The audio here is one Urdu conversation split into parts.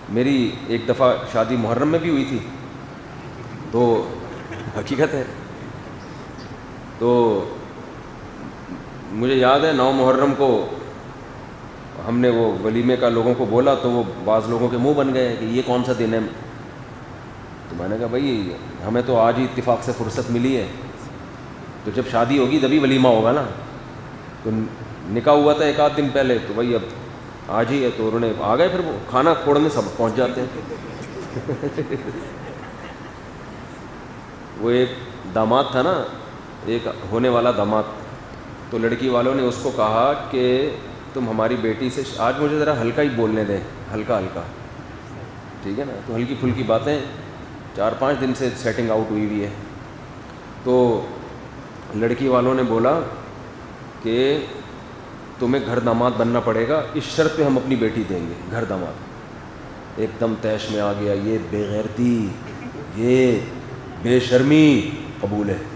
میری ایک دفعہ شادی محرم میں بھی ہوئی تھی، تو حقیقت ہے، تو مجھے یاد ہے 9 محرم کو ہم نے وہ ولیمے کا لوگوں کو بولا، تو وہ بعض لوگوں کے منہ بن گئے کہ یہ کون سا دن ہے. تو میں نے کہا بھائی ہمیں تو آج ہی اتفاق سے فرصت ملی ہے، تو جب شادی ہوگی تبھی ولیمہ ہوگا نا. تو نکاح ہوا تھا 1 آدھ دن پہلے، تو بھائی اب آج ہی ہے، تو انہوں نے آ گئے، پھر وہ کھانا کھوڑنے سب پہنچ جاتے ہیں. وہ ایک داماد تھا نا، ایک ہونے والا داماد، تو لڑکی والوں نے اس کو کہا کہ تم ہماری بیٹی سے آج مجھے ذرا ہلکا ہی بولنے دیں، ہلکا ہلکا، ٹھیک ہے نا. تو ہلکی پھلکی باتیں، 4-5 دن سے سیٹنگ آؤٹ ہوئی ہے. تو لڑکی والوں نے بولا کہ تمہیں گھر داماد بننا پڑے گا، اس شرط پہ ہم اپنی بیٹی دیں گے گھر داماد. ایک دم تیش میں آ گیا، یہ بے غیرتی، یہ بے شرمی قبول ہے.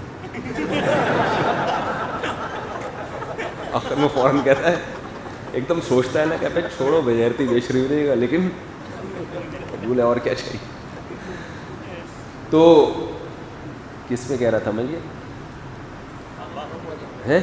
آخر میں فوراً کہتا ہے، ایک دم سوچتا ہے نا کہ بھائی چھوڑو بے غیرتی بے شرمی رہے گا، لیکن قبول ہے، اور کیا چاہیے. تو کس پہ کہہ رہا تھا میں یہ ہے؟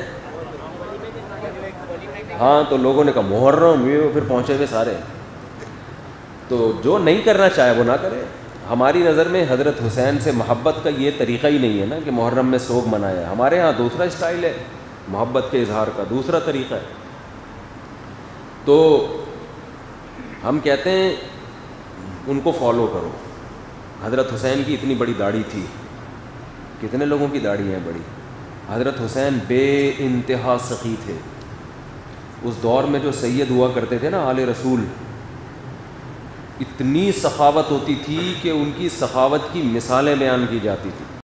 ہاں، تو لوگوں نے کہا محرم، یہ پھر پہنچے ہوئے سارے. تو جو نہیں کرنا چاہے وہ نہ کرے. ہماری نظر میں حضرت حسین سے محبت کا یہ طریقہ ہی نہیں ہے نا کہ محرم میں سوگ منایا ہے. ہمارے ہاں دوسرا اسٹائل ہے محبت کے اظہار کا، دوسرا طریقہ ہے. تو ہم کہتے ہیں ان کو فالو کرو. حضرت حسین کی اتنی بڑی داڑھی تھی، کتنے لوگوں کی داڑھی ہیں بڑی. حضرت حسین بے انتہا سخی تھے. اس دور میں جو سید ہوا کرتے تھے نا آل رسول، اتنی سخاوت ہوتی تھی کہ ان کی سخاوت کی مثالیں بیان کی جاتی تھی.